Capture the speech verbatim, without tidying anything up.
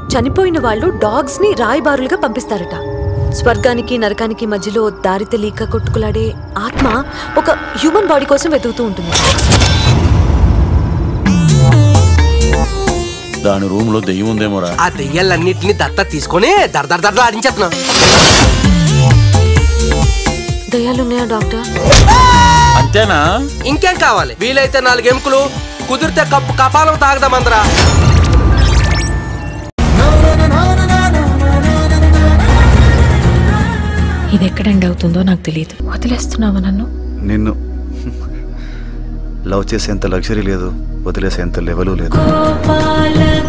చనిపోయిన వాళ్ళు డాగ్స్ ని రాయబారులుగా పంపిస్తారట. స్వర్గానికి నరకానికి మధ్యలో దారి తెలియక కొట్టుకులాడే ఆత్మ ఒక హ్యూమన్ బాడీ కోసం వెతుకుతూ ఉంటుంది. దాని రూమ్ లో దెయ్యం ఉందేమోరా. ఆ దెయ్యాలన్నిటిని దత్త తీసుకొని దర్దర్ దర్దర్ ఆడించేస్తున్నా. దయ్యాలున్నాయా డాక్టర్? అంతేనా? ఇంకేం కావాలి? వీలైతే నాలుగు ఎముకలు, కుదిరితే కప్పు కపాలం తాగదామందరా. ఇది ఎక్కడ ఎండ్ అవుతుందో నాకు తెలియదు. వదిలేస్తున్నావా నన్ను? నిన్ను లవ్ చేసేంత లగ్జరీ లేదు, వదిలేసేంత లెవెలు లేదు.